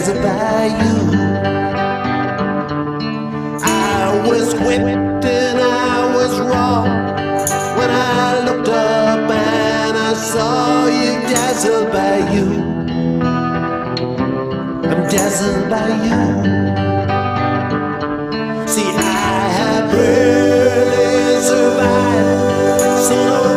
dazzled by you. I was whipped and I was raw when I looked up and I saw you, dazzled by you. I'm dazzled by you. See, I have really survived, so